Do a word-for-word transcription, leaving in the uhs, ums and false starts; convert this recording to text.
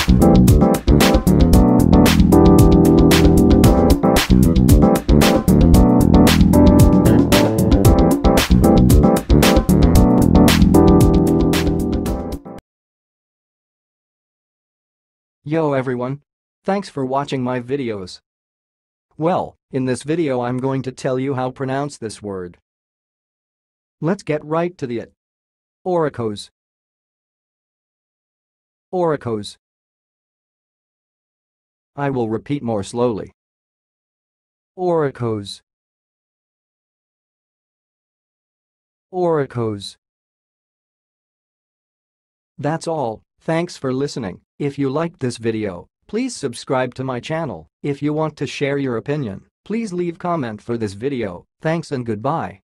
Yo everyone! Thanks for watching my videos. Well, in this video I'm going to tell you how to pronounce this word. Let's get right to the it. oh-REE-kohs. oh-REE-kohs. I will repeat more slowly. oh-REE-kohs. oh-REE-kohs. That's all. Thanks for listening. If you liked this video, please subscribe to my channel. If you want to share your opinion, please leave comment for this video. Thanks and goodbye.